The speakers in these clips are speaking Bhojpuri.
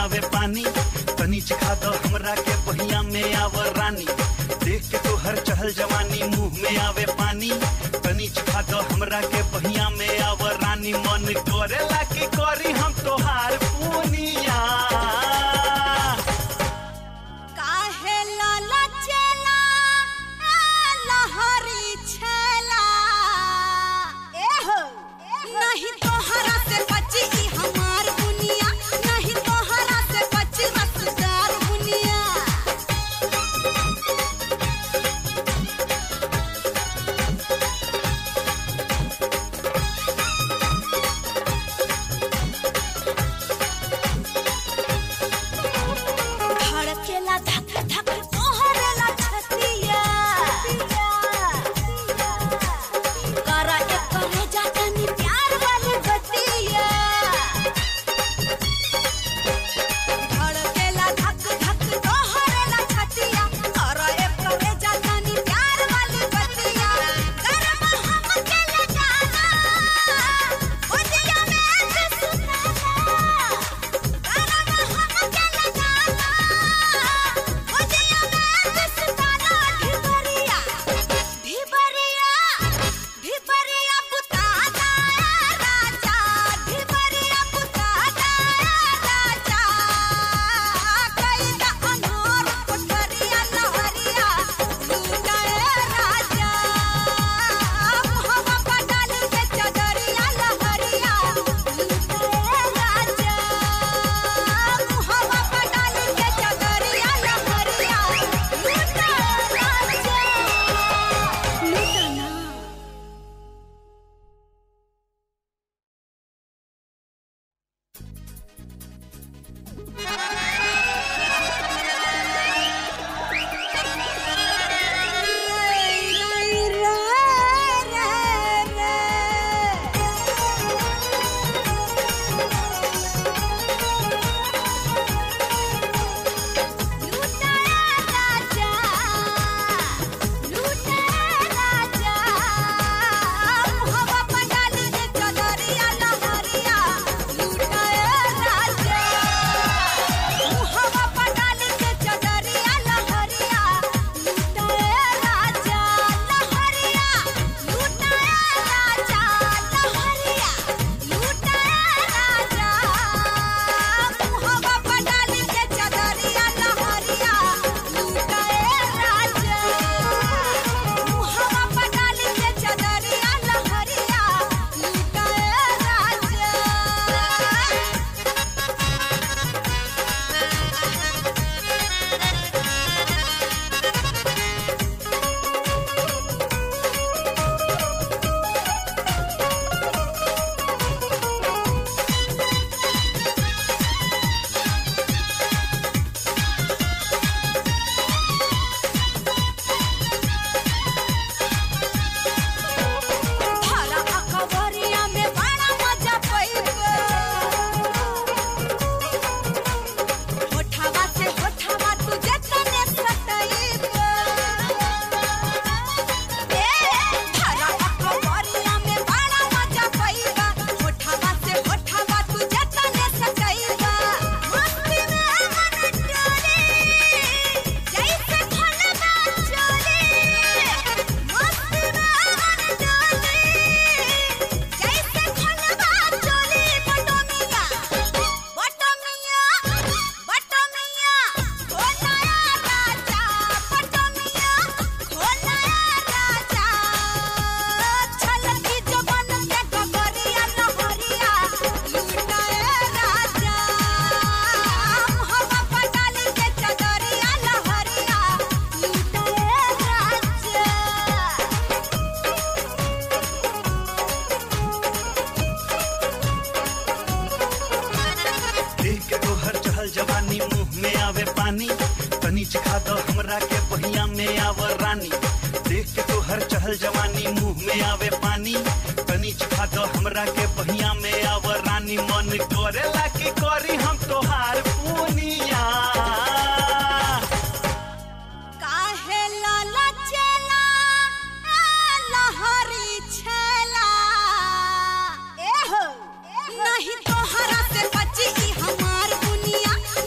आवे पानी, तनी चिखा दो हमरा के पहिया में आवर रानी। देख के तो हर चहल जवानी मुंह में आवे पानी, तनी चिखा दो हमरा के पहिया में आवर रानी। मन करेला की करी हम तोहार पूनिया। काहे लाला चेला लहरी छेला, एहो नहीं तोहरा से बची ई हमार दुनिया, नहीं तोहरा से बची रसदार दुनिया। धड़केला धक धक तोहरेला छतिया, करा एक करेजा तनी प्यार वाली बतिया। धड़केला धक धक तोहरेला छतिया, करा एक करेजा तनी प्यार वाली बतिया। गरम हमके लगाना बुझिया में सुनाना, गरम हमके लगाना बुझिया में सुनाना। ढिबरिया ढिबरिया ढिबरिया बुताना राजा, ढिबरिया बुताना राजा। कैदा अनोर कोठरिया लहरिया लूटाए राजा, मुहवा पर डाली के चदरिया लहरिया लूटाए राजा, मुहवा पर डाली के चदरिया लहरिया लूटाए राजा। लूटाना धारा अकबरिया में बड़ा मजा पइबे, होठवा से होठवा तुझे तने सटइबे। धारा अकबरिया में बड़ा मजा पइबे, होठवा से होठवा तुझे तने सटइबे। मस्ती में मन डोली जैसे खनवा चोली, मस्ती में मन डोली जैसे खनवा चोली। बटमिया बटमिया बटमिया खोलाया राजा, बटमिया खोलाया राजा। छलकी जवन के गगरिया लहरिया लूटाए राजा, मुहवा पर डाली के चदरिया लहरिया लूटाए राजा। देख के तो हर चहल जवानी मुंह में आवे पानी, तनी चिखा दो हमरा के पहिया में आवर रानी। देख के तो हर चहल जवानी मुंह में आवे पानी, तनी चिखा दो हमरा के पहिया में आवर रानी। मन करेला की करी हम तोहार पूनिया। काहे लाला चेला लहरी छेला, एहो नहीं तोहरा से बची ई हमार दुनिया,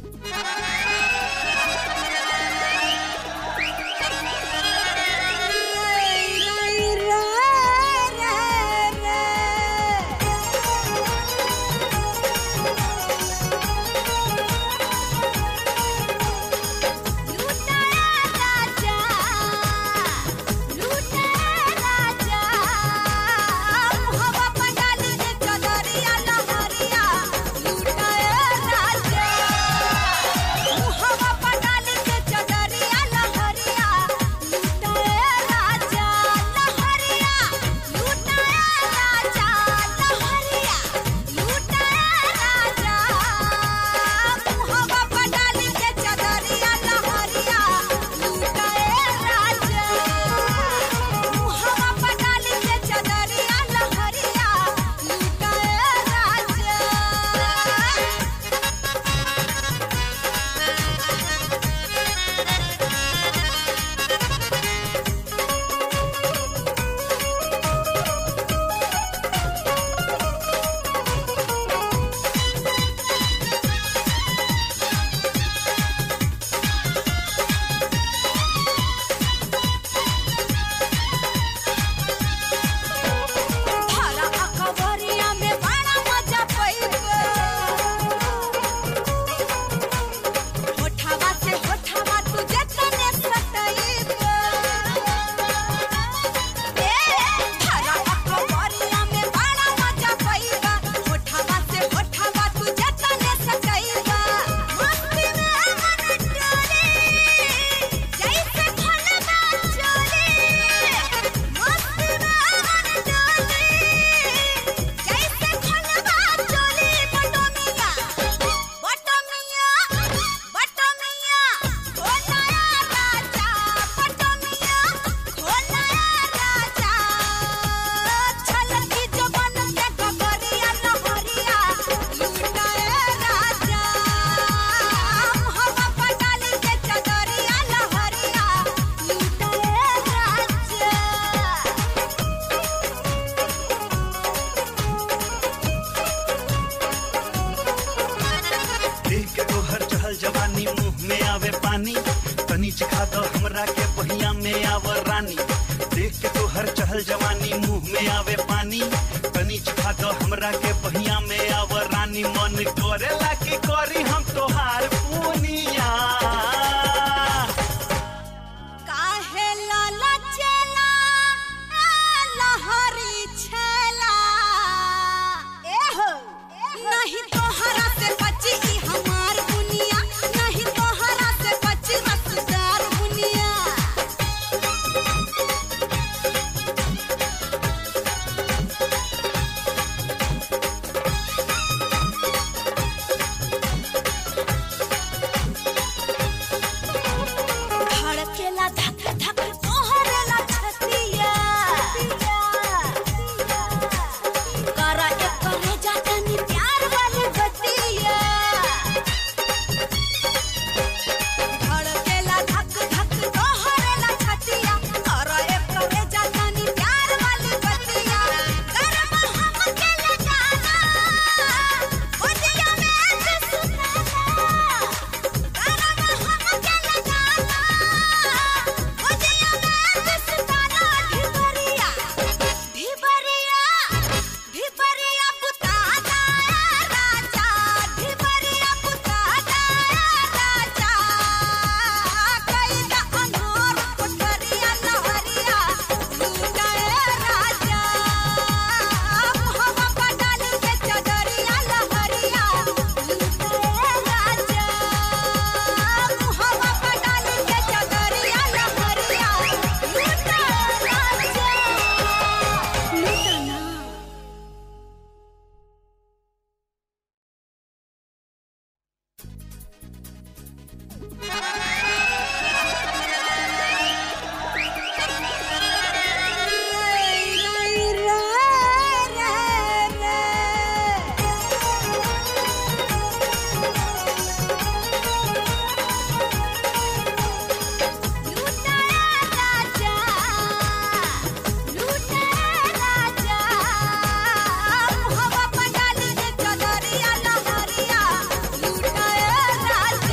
राजा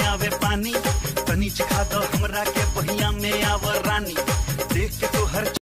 आवे पानी तनी चिखा दो हमरा के पहिया में आवर रानी देख के तो हर